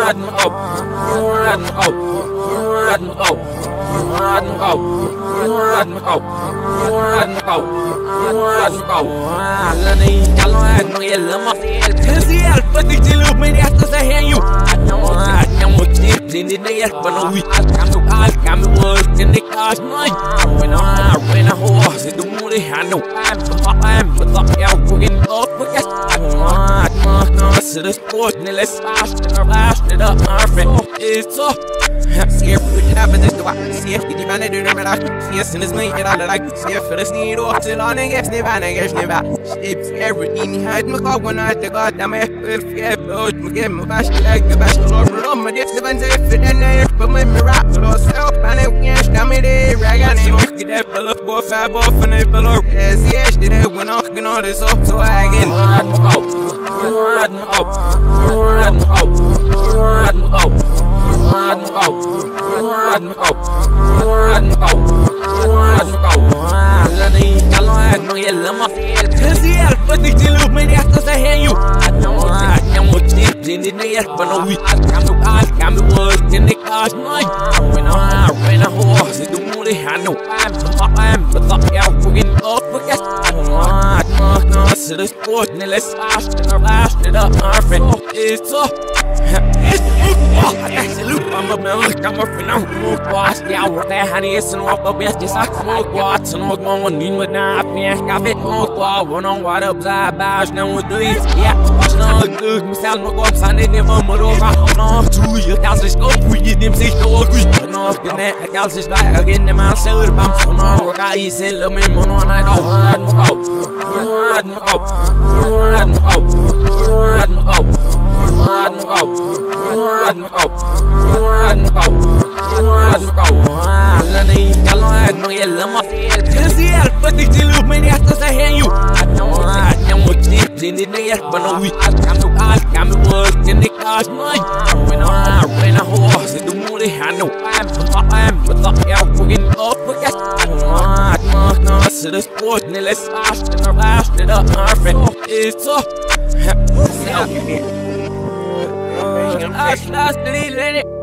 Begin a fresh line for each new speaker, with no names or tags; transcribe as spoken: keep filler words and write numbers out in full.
riding up, riding up, riding up, riding up, riding up, riding up, riding up. Lani kalau aku yang lemah, tersial pasti cilup meniat kesahian. Aku aku mau cip sini dia penuhi. Kamu kamu work ini kas mai. When I when I horse itu mulai hanu. I'm I'm betul yang bukan up bekas. To the sport, and let's flash it up, flash it up, our friend. It's up. See if we can have this do I see if you manage to remember that. See us in this night, get out of like, see if it's need or till on and get never and get never. It's everything had my car when I take out the map. If you have blood, we get my bash like the bash or run my dips, even if it and I but my rap for yourself, and it can't stand me there. I got it, get that below, both five off and it below. Yes, yes, did it when I'm going all this up, so I get riding up, riding up, riding up, riding up, riding up, riding up, riding up. Lani kalau aku yang lemah, tersial pasti cilup meniat kesahian. Aku aku mau cip sini dia penuhi. Kamu kamu work ini kas mai. When I when I horse itu mulai hanu. I'm I'm betul yang bukan up bekas. To the sport, and let's flash it up, flash it up, our friend. It's up. It's up. I salute, I'm a man, I'm a friend. I'm a boss. Yeah, we're there, honey. It's an awful best. It's like smoke, what's an old one, need with knife. Yeah, got it, smoke, one on what up, side bash, now with these. Yeah, watch no good, me sound no up, sign it, never mother over. No, two years, that's the scope, we get them six to agree. No, the net, I got this back again, the man, sell it, I'm so no, work, I eat, sell them in one on night, oh, riding up, riding up, riding up, riding up, riding up, riding up, riding up. Lani kalau aku yang lemah, tersial pasti cilup meniat kesahian. Aku aku mau cip sini dia penuhi. Kamu kamu work ini kas mai. When I when I horse itu mulai hanu. I'm I'm betul yang bukan up bekas. To the sport, and let's flash it up, flash it up, our friend. It's up. Flash, flash, let it, let it.